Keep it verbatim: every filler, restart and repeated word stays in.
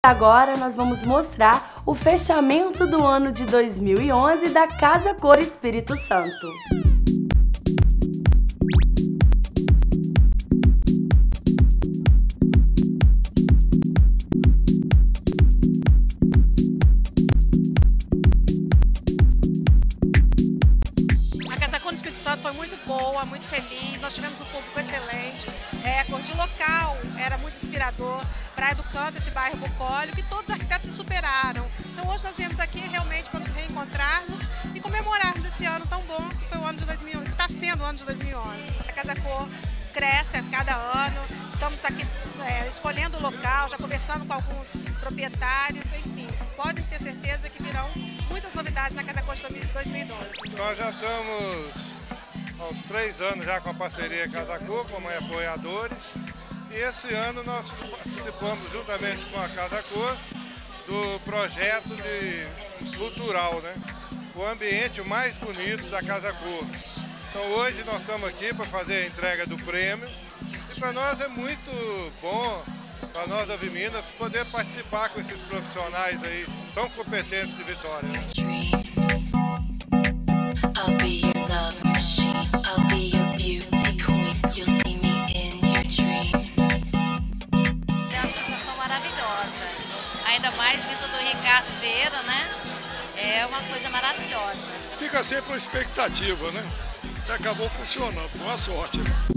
Agora nós vamos mostrar o fechamento do ano de dois mil e onze da Casa Cor Espírito Santo. A Casa Cor no Espírito Santo foi muito boa, muito feliz, nós tivemos um público excelente, recorde, o local era muito inspirador, Praia do Canto, esse bairro bucólico, e todos os arquitetos se superaram. Então hoje nós viemos aqui realmente para nos reencontrarmos e comemorarmos esse ano tão bom que foi o ano de dois mil e onze, está sendo o ano de dois mil e onze. A Casa Cor cresce a cada ano, estamos aqui é, escolhendo o local, já conversando com alguns proprietários, enfim, podem ter certeza que virão muitas novidades na Casa Cor de dois mil e doze. Nós já estamos há uns três anos já com a parceria Casa Cor, como apoiadores, e esse ano nós participamos juntamente com a Casa Cor do projeto de cultural, né? O ambiente mais bonito da Casa Cor. Então hoje nós estamos aqui para fazer a entrega do prêmio e para nós é muito bom, para nós da Viminas, poder participar com esses profissionais aí tão competentes de Vitória. Né? É uma sensação maravilhosa, ainda mais vindo do Ricardo Vera, né? É uma coisa maravilhosa. Fica sempre uma expectativa, né? E acabou funcionando, foi uma sorte. Né?